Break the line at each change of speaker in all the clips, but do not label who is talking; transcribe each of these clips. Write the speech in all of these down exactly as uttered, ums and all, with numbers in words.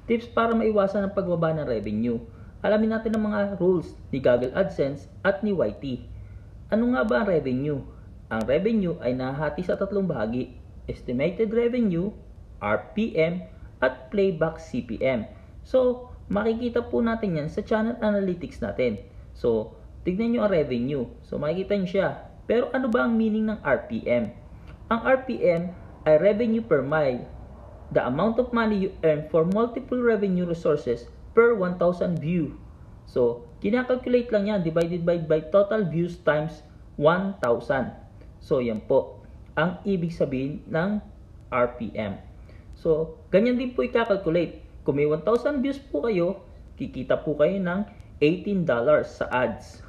Tips para maiwasan ang pagbaba ng revenue. Alamin natin ang mga rules ni Google AdSense at ni Y T. Ano nga ba ang revenue? Ang revenue ay nahati sa tatlong bahagi: estimated revenue, R P M, at playback C P M. So, makikita po natin yan sa channel analytics natin. So, tignan nyo ang revenue. So, makikita nyo siya. Pero ano ba ang meaning ng R P M? Ang R P M ay revenue per mile. The amount of money you earn for multiple revenue resources per one thousand view. So, kinakalculate lang yan, divided by, by total views times one thousand. So, yan po ang ibig sabihin ng R P M. So, ganyan din po i-calculate. Kung may one thousand views po kayo, kikita po kayo ng eighteen dollars sa ads.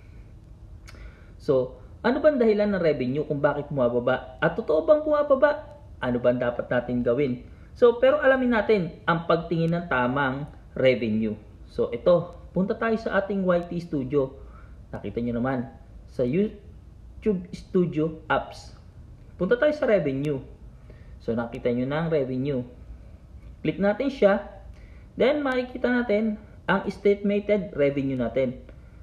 So, ano bang dahilan ng revenue kung bakit bumababa? At totoo bang bumababa? Ano bang dapat natin gawin? So, pero alamin natin ang pagtingin ng tamang revenue. So, ito, punta tayo sa ating Y T Studio. Nakita nyo naman, sa YouTube Studio Apps. Punta tayo sa revenue. So, nakita nyo na ang revenue. Click natin siya. Then, makikita natin ang estimated revenue natin.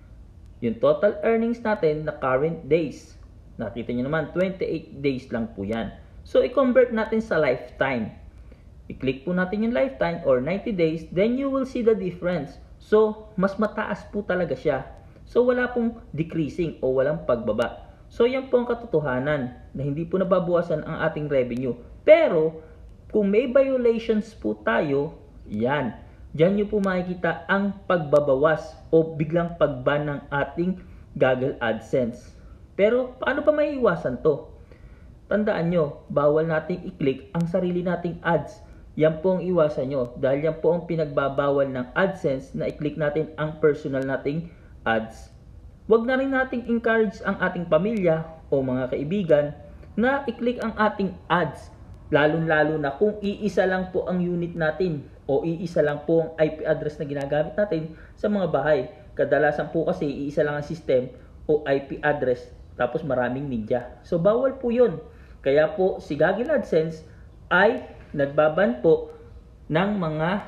Yung total earnings natin na current days. Nakita nyo naman, twenty-eight days lang po yan. So, i-convert natin sa lifetime. I-click po natin yung lifetime or ninety days, then you will see the difference. So, mas mataas po talaga siya. So, wala pong decreasing o walang pagbaba. So, yan po ang katotohanan na hindi po nababawasan ang ating revenue. Pero, kung may violations po tayo, yan. Diyan nyo po makikita ang pagbabawas o biglang pagban ng ating Google AdSense. Pero, paano pa maiiwasan to? Tandaan nyo, bawal nating i-click ang sarili nating ads. Yan po ang iwasan nyo dahil yan po ang pinagbabawal ng AdSense na i-click natin ang personal nating ads. Huwag na rin nating encourage ang ating pamilya o mga kaibigan na i-click ang ating ads. Lalong-lalo na kung iisa lang po ang unit natin o iisa lang po ang I P address na ginagamit natin sa mga bahay. Kadalasan po kasi iisa lang ang system o I P address tapos maraming media. So bawal po yun. Kaya po si Google AdSense ay nagbaban po ng mga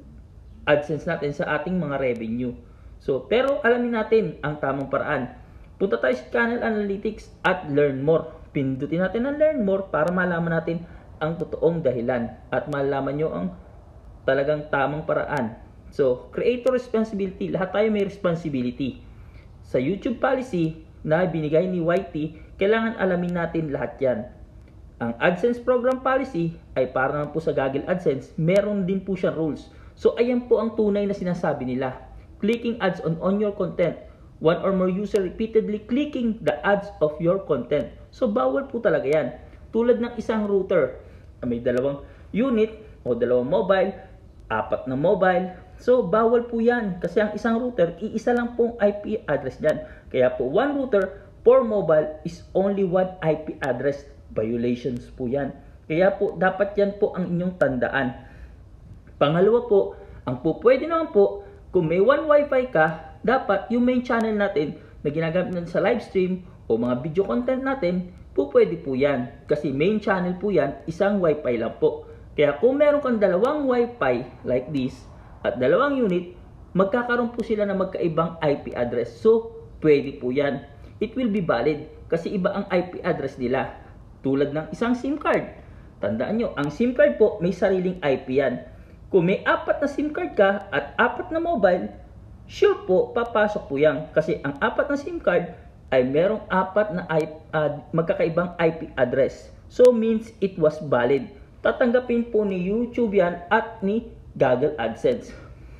AdSense natin sa ating mga revenue. So, pero alamin natin ang tamang paraan. Punta tayo sa Channel Analytics at Learn More. Pindutin natin ang Learn More para malaman natin ang totoong dahilan at malaman nyo ang talagang tamang paraan. So, creator responsibility. Lahat tayo may responsibility. Sa YouTube policy na binigay ni Y T, kailangan alamin natin lahat yan. Ang AdSense Program Policy ay para naman po sa Google AdSense, meron din po siyang rules. So, ayan po ang tunay na sinasabi nila. Clicking ads on, on your content. One or more user repeatedly clicking the ads of your content. So, bawal po talaga yan. Tulad ng isang router. May dalawang unit o dalawang mobile, apat na mobile. So, bawal po yan. Kasi ang isang router, iisa lang pong I P address dyan. Kaya po, one router per mobile is only one I P address. Violations po yan. Kaya po, dapat yan po ang inyong tandaan. Pangalawa po, ang po pwede naman po, kung may one wifi ka, dapat yung main channel natin na ginagamit natin sa live stream o mga video content natin, po pwede po yan. Kasi main channel po yan, isang wifi lang po. Kaya kung meron kang dalawang wifi like this, at dalawang unit, magkakaroon po sila na magkaibang I P address. So, pwede po yan. It will be valid kasi iba ang I P address nila. Tulad ng isang SIM card. Tandaan nyo, ang SIM card po may sariling I P yan. Kung may apat na SIM card ka at apat na mobile, sure po, papasok po yan. Kasi ang apat na SIM card ay merong apat na I P, uh, magkakaibang I P address. So, means it was valid. Tatanggapin po ni YouTube yan at ni Google AdSense.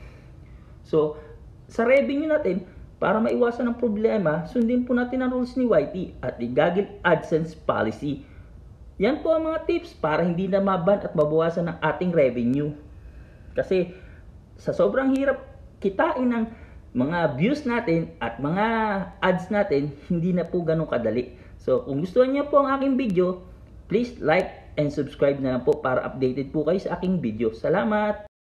So, sa revenue natin, para maiwasan ang problema, sundin po natin ang rules ni Y T at ni Google AdSense policy. Yan po ang mga tips para hindi na maban at mabawasan ang ating revenue. Kasi sa sobrang hirap kitain ng mga views natin at mga ads natin, hindi na po ganun kadali. So kung gusto niyo po ang aking video, please like and subscribe na lang po para updated po kayo sa aking video. Salamat!